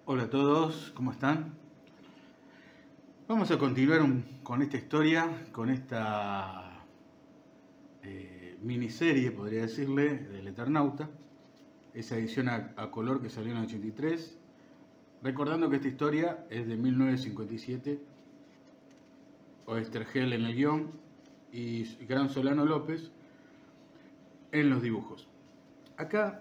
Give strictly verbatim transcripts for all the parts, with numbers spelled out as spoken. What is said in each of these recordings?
Hola a todos, ¿cómo están? Vamos a continuar un- con esta historia, con esta eh, miniserie, podría decirle, del Eternauta, esa edición a, a color que salió en el ochenta y tres, recordando que esta historia es de mil novecientos cincuenta y siete, Oesterhel en el guión y Gran Solano López en los dibujos. Acá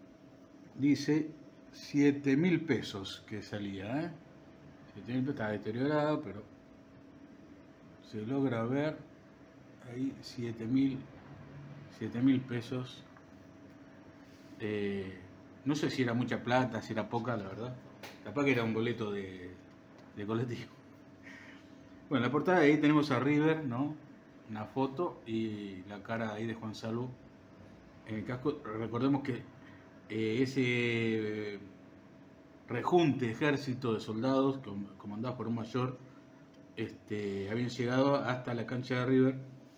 dice siete mil pesos que salía, ¿eh? siete mil pesos, está deteriorado, pero se logra ver ahí siete mil pesos. Eh, no sé si era mucha plata, si era poca, la verdad. Capaz que era un boleto de, de colectivo. Bueno, en la portada de ahí tenemos a River, ¿no? Una foto y la cara ahí de Juan Salvo en el casco. Recordemos que eh, ese rejunte ejército de soldados comandados por un mayor este, habían llegado hasta la cancha de River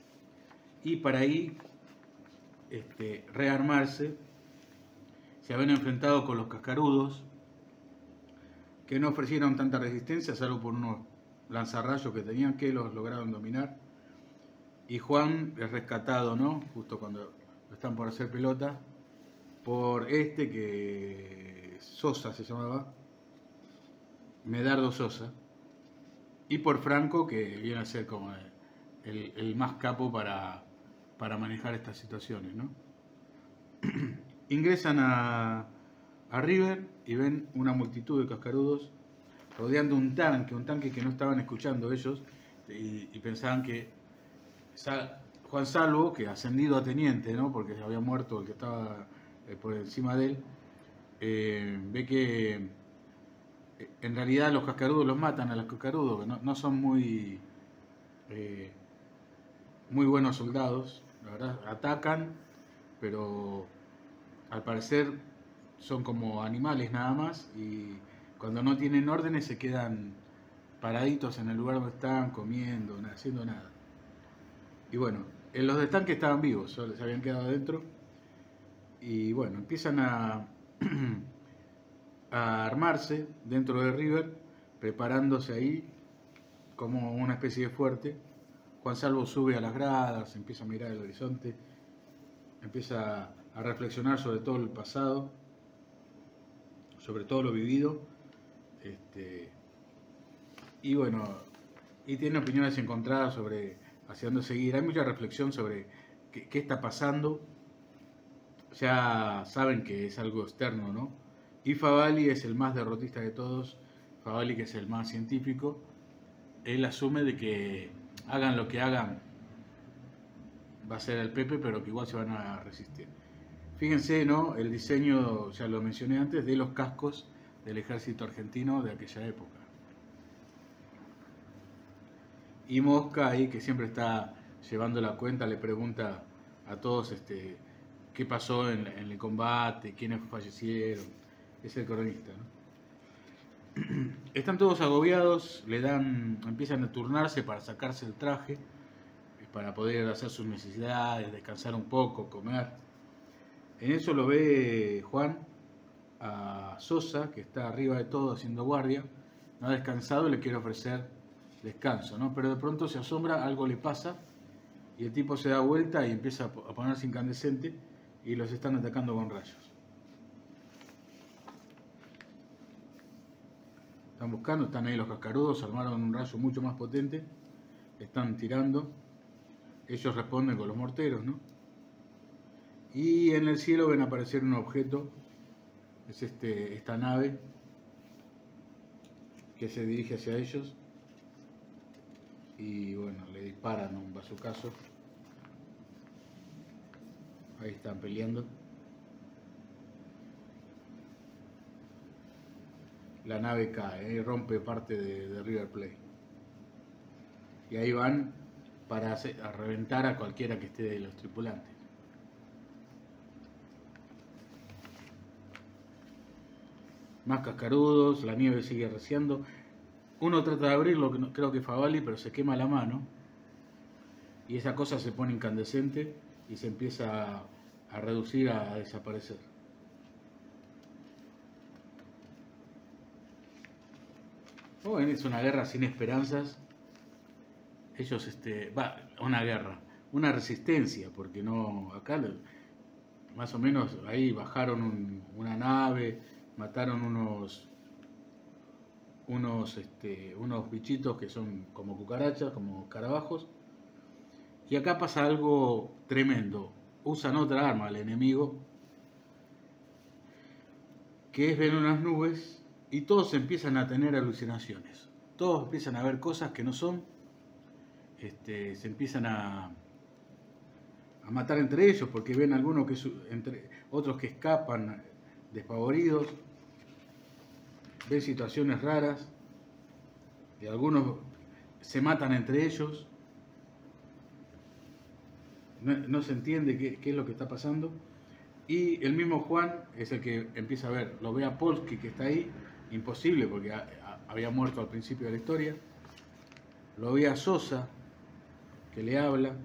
y para ahí este, rearmarse se habían enfrentado con los cascarudos que no ofrecieron tanta resistencia salvo por unos lanzarrayos que tenían, que los lograron dominar, y Juan es rescatado, ¿no? Justo cuando están por hacer pelota por este que Sosa se llamaba, Medardo Sosa, y por Franco, que viene a ser como el, el más capo para, para manejar estas situaciones, ¿no? Ingresan a, a River y ven una multitud de cascarudos rodeando un tanque, un tanque que no estaban escuchando ellos y, y pensaban que Juan Salvo, que ascendido a teniente, ¿no? Porque había muerto el que estaba eh, por encima de él, eh, ve que eh, en realidad los cascarudos los matan a los cascarudos, que no, no son muy, eh, muy buenos soldados, la verdad, atacan, pero al parecer son como animales nada más y cuando no tienen órdenes se quedan paraditos en el lugar donde están, comiendo, haciendo nada. Y bueno, en los de tanque estaban vivos, solo se habían quedado adentro. Y bueno, empiezan a, a armarse dentro de River, preparándose ahí como una especie de fuerte. Juan Salvo sube a las gradas, empieza a mirar el horizonte, empieza a reflexionar sobre todo el pasado, sobre todo lo vivido. Este, y bueno, y tiene opiniones encontradas sobre hacia dónde seguir. Hay mucha reflexión sobre qué, qué está pasando. Ya saben que es algo externo, ¿no? Y Favalli es el más derrotista de todos. Favalli, que es el más científico, él asume de que hagan lo que hagan, va a ser el Pepe, pero que igual se van a resistir. Fíjense, ¿no? El diseño, ya lo mencioné antes, de los cascos del ejército argentino de aquella época. Y Mosca ahí, que siempre está llevando la cuenta, le pregunta a todos este, qué pasó en, en el combate, quiénes fallecieron. Es el cronista, ¿no? Están todos agobiados, le dan, empiezan a turnarse para sacarse el traje, para poder hacer sus necesidades, descansar un poco, comer. En eso lo ve Juan a Sosa, que está arriba de todo haciendo guardia, no ha descansado y le quiere ofrecer descanso, ¿no? Pero de pronto se asombra, algo le pasa y el tipo se da vuelta y empieza a ponerse incandescente y los están atacando con rayos. Están buscando, están ahí los cascarudos, armaron un rayo mucho más potente, están tirando, ellos responden con los morteros, ¿no? Y en el cielo ven aparecer un objeto, es este, esta nave que se dirige hacia ellos y bueno, le disparan un bazucazo. Ahí están peleando. La nave cae, ¿eh? Rompe parte de, de River Plate. Y ahí van para hacer, a reventar a cualquiera que esté de los tripulantes. Más cascarudos, la nieve sigue arreciando. Uno trata de abrirlo, creo que Favalli, pero se quema la mano. Y esa cosa se pone incandescente y se empieza a, a reducir, a, a desaparecer. Bueno, es una guerra sin esperanzas. Ellos, este, va, una guerra, una resistencia, porque no, acá más o menos ahí bajaron un, una nave, mataron unos, unos, este, unos bichitos que son como cucarachas, como carabajos. Y acá pasa algo tremendo. Usan otra arma al enemigo, que es ver unas nubes y todos empiezan a tener alucinaciones. Todos empiezan a ver cosas que no son. Este, se empiezan a, a matar entre ellos porque ven algunos que entre otros que escapan despavoridos, ven situaciones raras y algunos se matan entre ellos. No, no se entiende qué, qué es lo que está pasando. Y el mismo Juan es el que empieza a ver, lo ve a Polsky que está ahí, imposible porque a, a, había muerto al principio de la historia. Lo ve a Sosa, que le habla,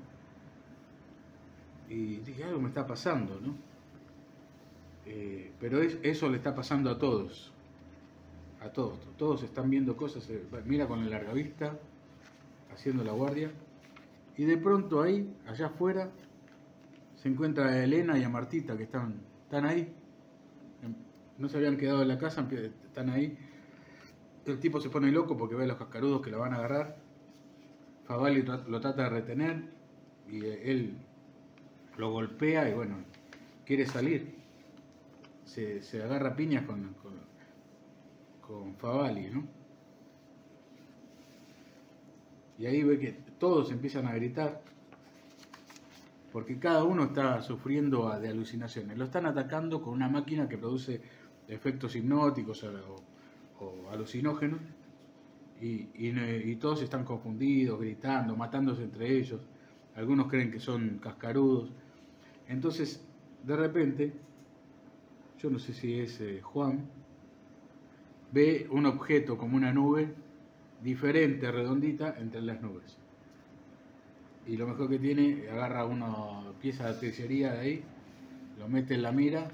y dije, algo me está pasando, ¿no? Eh, pero es, eso le está pasando a todos, a todos, todos están viendo cosas, eh, mira con el largavista, haciendo la guardia, y de pronto ahí, allá afuera, se encuentra a Elena y a Martita, que están, están ahí, no se habían quedado en la casa, están ahí. El tipo se pone loco porque ve a los cascarudos que lo van a agarrar. Favali lo trata de retener y él lo golpea y bueno, quiere salir. Se, se agarra piñas con, con, con Favali, ¿no? Y ahí ve que todos empiezan a gritar porque cada uno está sufriendo de alucinaciones. Lo están atacando con una máquina que produce efectos hipnóticos o, o alucinógenos. Y, y, y todos están confundidos, gritando, matándose entre ellos. Algunos creen que son cascarudos. Entonces, de repente, yo no sé si es eh, Juan, ve un objeto como una nube, diferente, redondita, entre las nubes. Y lo mejor que tiene, agarra una pieza de artillería de ahí, lo mete en la mira.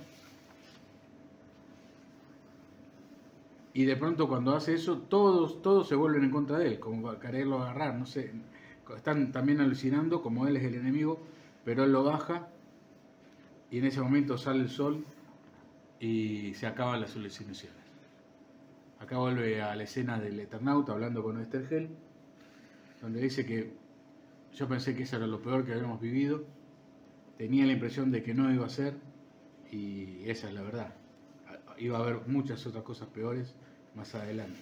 Y de pronto cuando hace eso, todos, todos se vuelven en contra de él, como para quererlo agarrar, no sé. Están también alucinando, como él es el enemigo, pero él lo baja y en ese momento sale el sol y se acaban las alucinaciones. Acá vuelve a la escena del Eternauta hablando con Oesterheld, donde dice que yo pensé que eso era lo peor que habíamos vivido, tenía la impresión de que no iba a ser y esa es la verdad. Iba a haber muchas otras cosas peores más adelante.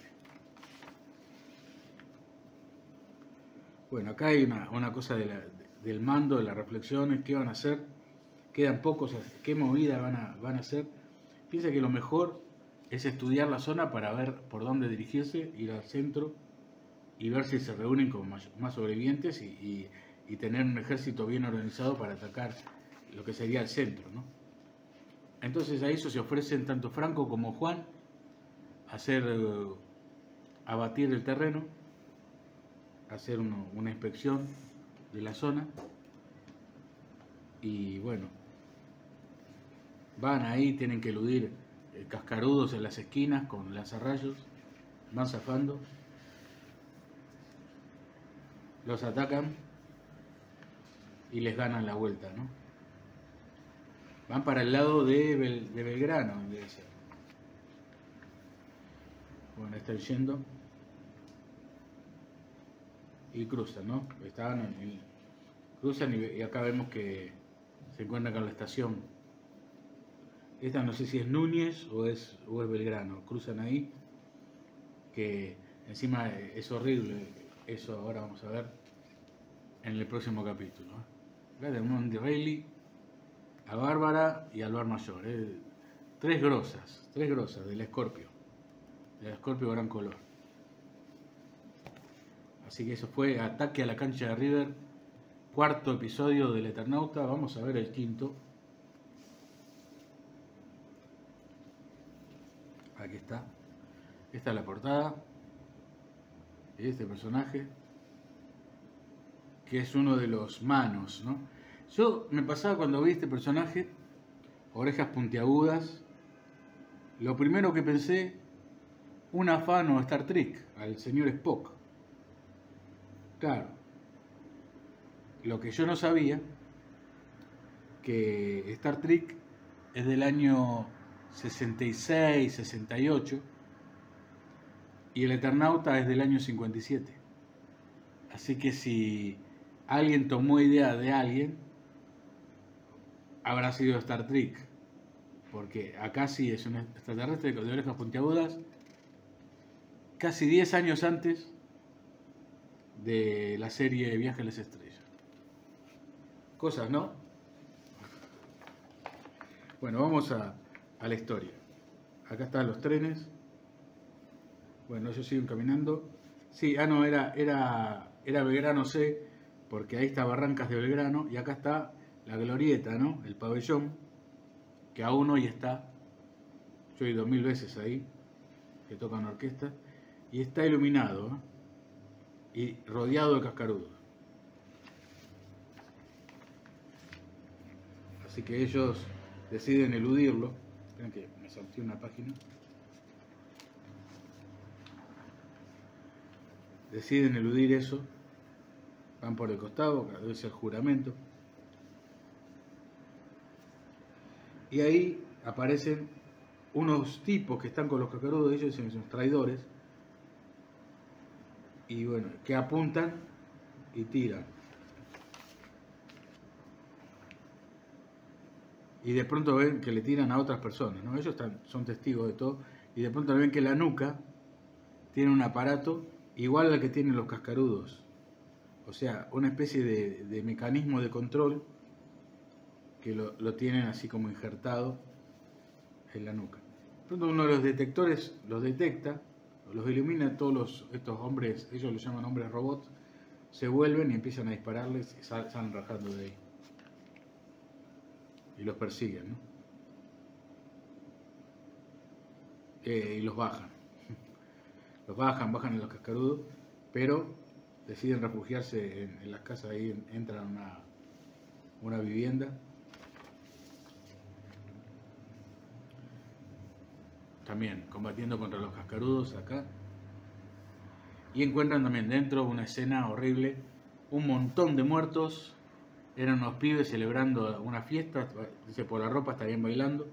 Bueno, acá hay una, una cosa de la, del mando, de las reflexiones, qué van a hacer, quedan pocos, qué movida van a, van a hacer. Piensa que lo mejor es estudiar la zona para ver por dónde dirigirse, ir al centro y ver si se reúnen con más, más sobrevivientes y, y, y tener un ejército bien organizado para atacar lo que sería el centro, ¿no? Entonces a eso se ofrecen tanto Franco como Juan a hacer, uh, abatir el terreno, hacer uno, una inspección de la zona y bueno, van ahí, tienen que eludir eh, cascarudos en las esquinas con lanzarrayos, van zafando, los atacan y les ganan la vuelta, ¿no? Van para el lado de, Bel, de Belgrano, debe ser. Bueno, están yendo. Y cruzan, ¿no? Estaban en, en, cruzan y, y acá vemos que se encuentran con la estación. Esta no sé si es Núñez o es, o es Belgrano. Cruzan ahí. Que encima es horrible. Eso ahora vamos a ver en el próximo capítulo. Acá tenemos un Disraeli, a Bárbara y al Bar Mayor, eh. tres grosas, tres grosas del Escorpio, del Escorpio gran color. Así que eso fue Ataque a la cancha de River, cuarto episodio del Eternauta. Vamos a ver el quinto. Aquí está, esta es la portada de este personaje, que es uno de los manos, ¿no? Yo me pasaba cuando vi este personaje, orejas puntiagudas, lo primero que pensé un afano a Star Trek, al señor Spock. Claro, lo que yo no sabía, que Star Trek es del año sesenta y seis, sesenta y ocho, y el Eternauta es del año cincuenta y siete. Así que si alguien tomó idea de alguien, habrá sido Star Trek, porque acá sí es un extraterrestre de orejas puntiagudas, casi diez años antes de la serie Viaje a las Estrellas. Cosas, ¿no? Bueno, vamos a, a la historia. Acá están los trenes. Bueno, ellos siguen caminando. Sí, ah, no, era, era, era Belgrano C, porque ahí está Barrancas de Belgrano, y acá está la glorieta, ¿no? El pabellón, que aún hoy está. Yo he ido mil veces ahí, que tocan orquesta, y está iluminado, ¿eh? Y rodeado de cascarudos. Así que ellos deciden eludirlo. Esperen que me salté una página. Deciden eludir eso. Van por el costado, debe ser juramento. Y ahí aparecen unos tipos que están con los cascarudos, ellos son los traidores. Y bueno, que apuntan y tiran. Y de pronto ven que le tiran a otras personas, ¿no? Ellos están, son testigos de todo. Y de pronto ven que la nuca tiene un aparato igual al que tienen los cascarudos. O sea, una especie de, de mecanismo de control que lo, lo tienen así como injertado en la nuca. De pronto uno de los detectores los detecta, los ilumina, todos los, estos hombres, ellos los llaman hombres robots, se vuelven y empiezan a dispararles y sal, salen rajando de ahí. Y los persiguen, ¿no? Eh, y los bajan. Los bajan, bajan en los cascarudos, pero deciden refugiarse en, en las casas, ahí entran a una, una vivienda. También combatiendo contra los cascarudos acá. Y encuentran también dentro una escena horrible, un montón de muertos. Eran unos pibes celebrando una fiesta, dice, por la ropa estarían bailando.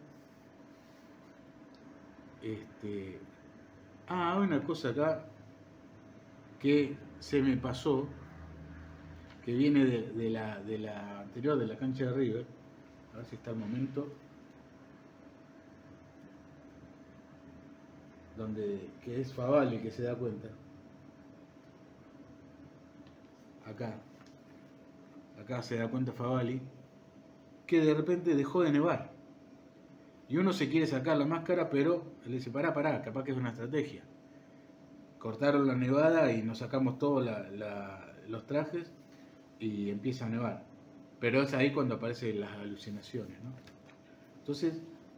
Este, ah, hay una cosa acá que se me pasó, que viene de, de, la, de la anterior, de la cancha de River. A ver si está el momento. Donde, que es Favale que se da cuenta. Acá. Acá se da cuenta Favale que de repente dejó de nevar. Y uno se quiere sacar la máscara, pero le dice, pará, pará, capaz que es una estrategia. Cortaron la nevada y nos sacamos todos la, la, los trajes y empieza a nevar. Pero es ahí cuando aparecen las alucinaciones, ¿no? Entonces,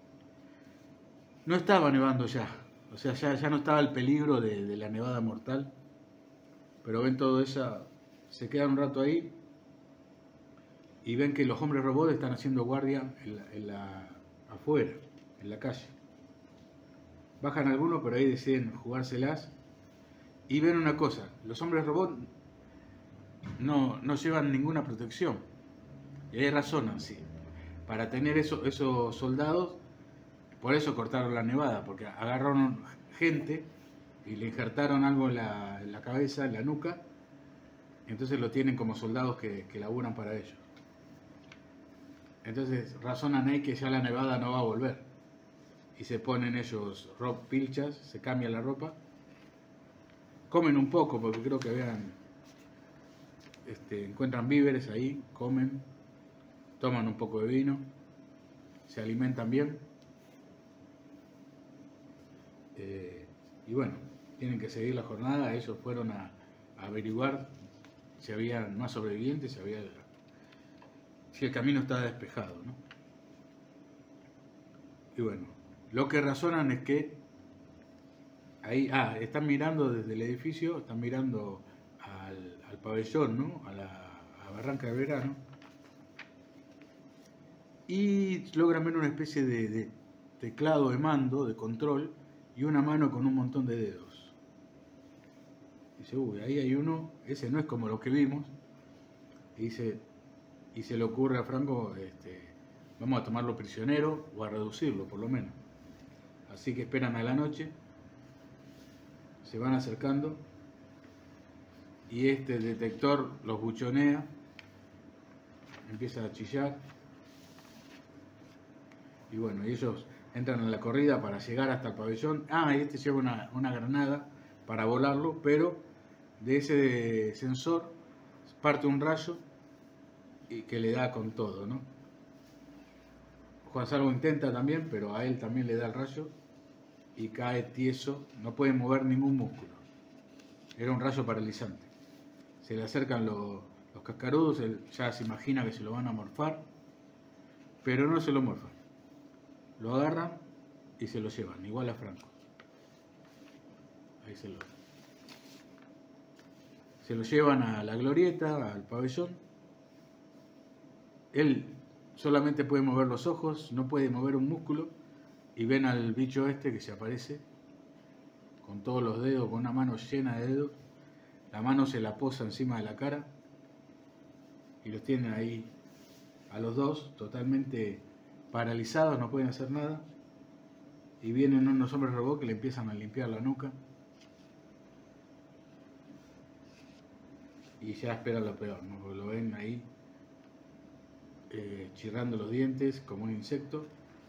no estaba nevando ya. O sea, ya, ya no estaba el peligro de, de la nevada mortal. Pero ven todo eso, se quedan un rato ahí y ven que los hombres robots están haciendo guardia en la, en la, afuera, en la calle. Bajan algunos, pero ahí deciden jugárselas y ven una cosa, los hombres robots no, no llevan ninguna protección. Y ahí razonan, sí. Para tener eso, esos soldados, por eso cortaron la nevada, porque agarraron gente y le injertaron algo en la, en la cabeza, en la nuca, entonces lo tienen como soldados que, que laburan para ellos. Entonces razonan ahí que ya la nevada no va a volver. Y se ponen ellos ropa, pilchas, se cambian la ropa. Comen un poco, porque creo que vean, este, encuentran víveres ahí, comen, toman un poco de vino, se alimentan bien. Eh, y bueno, tienen que seguir la jornada. Ellos fueron a, a averiguar si había más sobrevivientes, si había... si el camino estaba despejado, ¿no? Y bueno, lo que razonan es que ahí, ah, están mirando desde el edificio, están mirando al, al pabellón, ¿no? A la a Barranca de Belgrano, y logran ver una especie de, de teclado de mando, de control, y una mano con un montón de dedos. Dice, uy, ahí hay uno, ese no es como lo que vimos. Y, dice, y se le ocurre a Franco, este, vamos a tomarlo prisionero o a reducirlo por lo menos. Así que esperan a la noche, se van acercando y este detector los buchonea, empieza a chillar y bueno, ellos entran en la corrida para llegar hasta el pabellón. Ah, y este lleva una, una granada para volarlo, pero de ese sensor parte un rayo y que le da con todo, ¿no? Juan Salvo intenta también, pero a él también le da el rayo y cae tieso, no puede mover ningún músculo. Era un rayo paralizante. Se le acercan los, los cascarudos, él ya se imagina que se lo van a morfar, pero no se lo morfan. Lo agarran y se lo llevan, igual a Franco. Ahí se lo, se lo llevan a la glorieta, al pabellón. Él solamente puede mover los ojos, no puede mover un músculo, y ven al bicho este que se aparece con todos los dedos, con una mano llena de dedos. La mano se la posa encima de la cara y los tienen ahí a los dos totalmente paralizados, no pueden hacer nada. Y vienen unos hombres robots que le empiezan a limpiar la nuca y ya esperan lo peor, ¿no? Porque lo ven ahí eh, chirrando los dientes como un insecto.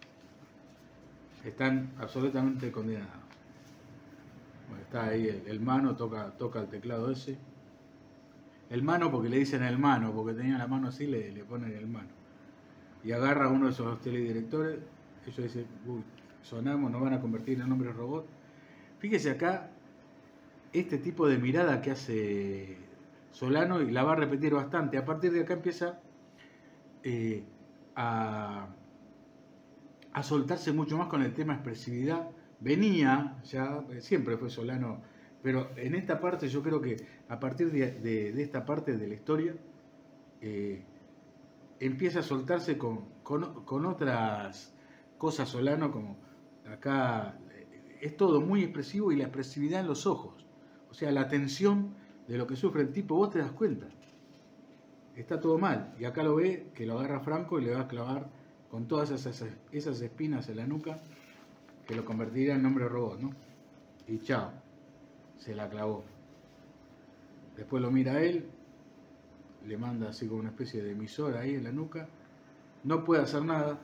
Están absolutamente condenados. Bueno, está ahí el, el mano, toca, toca el teclado ese. El mano porque le dicen el mano, porque tenía la mano así, le, le ponen el mano. Y agarra a uno de esos teledirectores, ellos dicen, uy, sonamos, nos van a convertir en hombres robot. Fíjese acá, este tipo de mirada que hace Solano, y la va a repetir bastante. A partir de acá empieza eh, a... a soltarse mucho más con el tema expresividad. Venía, ya siempre fue Solano, pero en esta parte yo creo que a partir de, de, de esta parte de la historia eh, empieza a soltarse con, con, con otras cosas Solano, como acá es todo muy expresivo y la expresividad en los ojos, o sea, la tensión de lo que sufre el tipo, vos te das cuenta, está todo mal, y acá lo ve que lo agarra Franco y le va a clavar con todas esas, esas espinas en la nuca que lo convertiría en hombre robot, ¿no? Y chao, se la clavó. Después lo mira a él, le manda así como una especie de emisor ahí en la nuca, no puede hacer nada,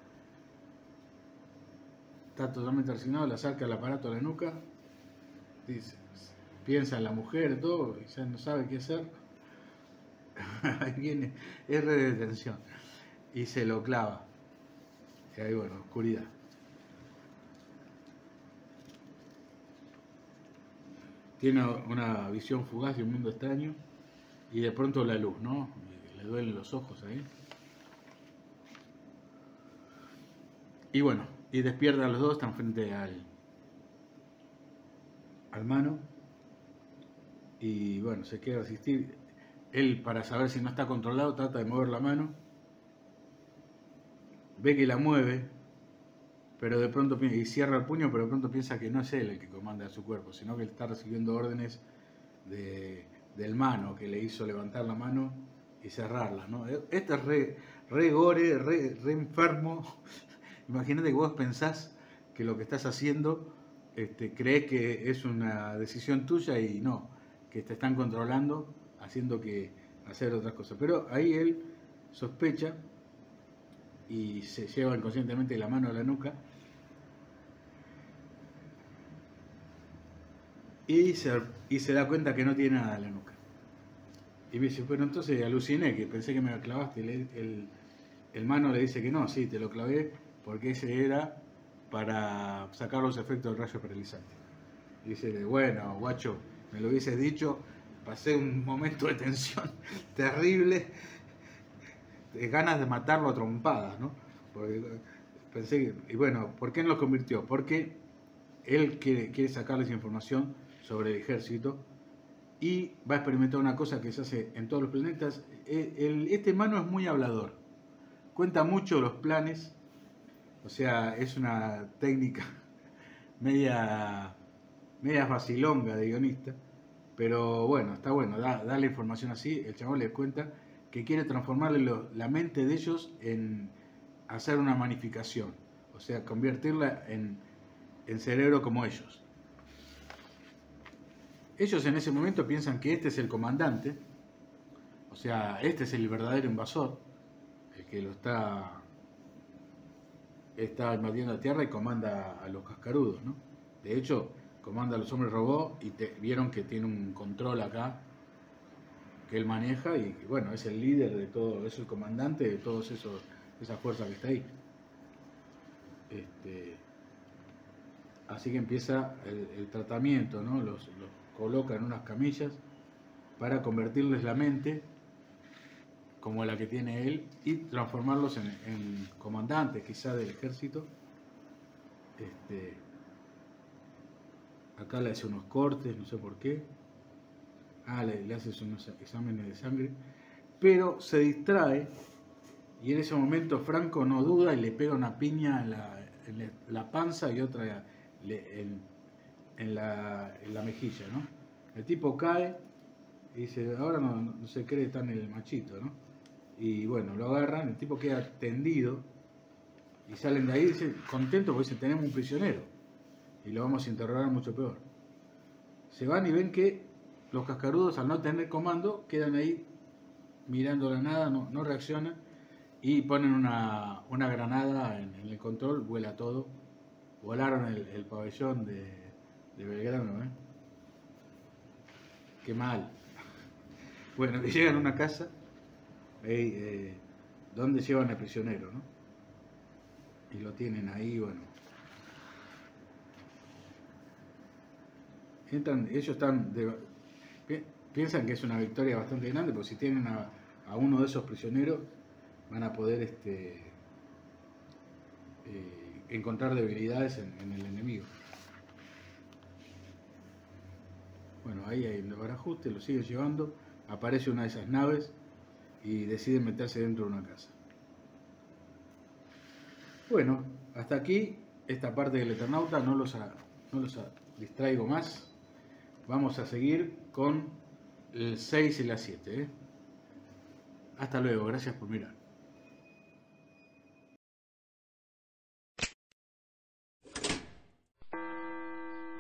está totalmente resignado, le acerca el aparato a la nuca, dice, piensa en la mujer, todo, y ya no sabe qué hacer. Ahí viene, es re de tensión, y se lo clava. Y ahí, bueno, oscuridad. Tiene una visión fugaz de un mundo extraño y de pronto la luz, ¿no? Le duelen los ojos ahí. Y bueno, y despierta a los dos, están frente al, al mano. Y bueno, se queda asistir. Él, para saber si no está controlado, trata de mover la mano. Ve que la mueve, pero de pronto y cierra el puño, pero de pronto piensa que no es él el que comanda su cuerpo, sino que él está recibiendo órdenes de, del mano, que le hizo levantar la mano y cerrarla, ¿no? Este es re, re gore, re, re enfermo. Imagínate que vos pensás que lo que estás haciendo, este, crees que es una decisión tuya y no, que te están controlando, haciendo que hacer otras cosas. Pero ahí él sospecha y se lleva inconscientemente la mano a la nuca y se, y se da cuenta que no tiene nada en la nuca. Y me dice, pero entonces aluciné, que pensé que me lo clavaste. El, el, el mano le dice que no, sí, te lo clavé porque ese era para sacar los efectos del rayo paralizante. Y dice, bueno, guacho, me lo hubieses dicho, pasé un momento de tensión terrible, de ganas de matarlo a trompadas, ¿no? Porque pensé que, y bueno, ¿por qué no lo convirtió? Porque él quiere, quiere sacarles información sobre el ejército y va a experimentar una cosa que se hace en todos los planetas. El, el, este mano es muy hablador, cuenta mucho los planes, o sea, es una técnica media, media facilonga de guionista. Pero bueno, está bueno, da, da la información así. El chabón les cuenta que quiere transformarle lo, la mente de ellos en hacer una manificación. O sea, convertirla en, en cerebro como ellos. Ellos en ese momento piensan que este es el comandante. O sea, este es el verdadero invasor. El que lo está, está invadiendo la Tierra y comanda a los cascarudos, ¿no? De hecho, comanda a los hombres robots y te, vieron que tiene un control acá que él maneja y bueno, es el líder de todo, es el comandante de todas esas fuerzas que está ahí. Este, así que empieza el, el tratamiento, ¿no? Los, los coloca en unas camillas para convertirles la mente como la que tiene él y transformarlos en, en comandantes quizá del ejército. Este, acá le hace unos cortes, no sé por qué. Ah, le, le hace unos exámenes de sangre. Pero se distrae y en ese momento Franco no duda y le pega una piña en la, en la panza y otra en, en, la, en la mejilla, ¿no? El tipo cae y dice, ahora no, no se cree tan el machito, ¿no? Y bueno, lo agarran, el tipo queda tendido y salen de ahí, dicen, contentos porque dicen, tenemos un prisionero y lo vamos a interrogar mucho peor. Se van y ven que los cascarudos, al no tener comando, quedan ahí mirando la nada, no, no reaccionan y ponen una, una granada en, en el control, vuela todo. Volaron el, el pabellón de, de Belgrano, ¿eh? Qué mal. Bueno, y llegan a una casa eh, eh, donde llevan al prisionero, ¿no? Y lo tienen ahí, bueno. Entran, ellos están de, piensan que es una victoria bastante grande, porque si tienen a, a uno de esos prisioneros, van a poder este, eh, encontrar debilidades en, en el enemigo. Bueno, ahí hay un barajuste, lo sigue llevando, aparece una de esas naves y deciden meterse dentro de una casa. Bueno, hasta aquí esta parte del Eternauta, no los, no los distraigo más. Vamos a seguir con el seis y la siete. ¿eh? Hasta luego, gracias por mirar.